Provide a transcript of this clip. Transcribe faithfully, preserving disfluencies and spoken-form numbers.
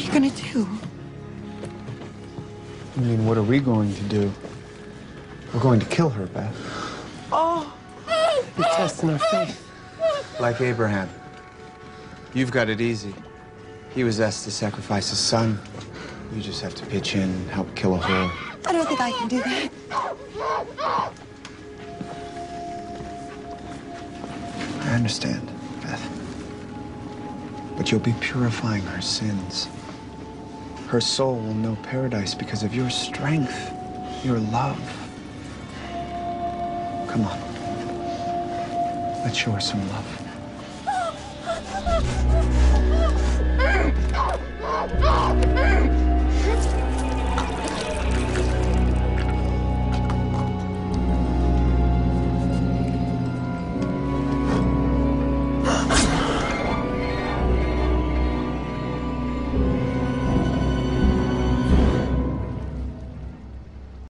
you gonna do? I mean, what are we going to do? We're going to kill her, Beth. Oh, You're testing our faith. Like Abraham. You've got it easy. He was asked to sacrifice his son. You just have to pitch in and help kill a whore. I don't think I can do that. I understand, Beth. But you'll be purifying her sins. Her soul will know paradise because of your strength, your love. Come on. Let's show her some love.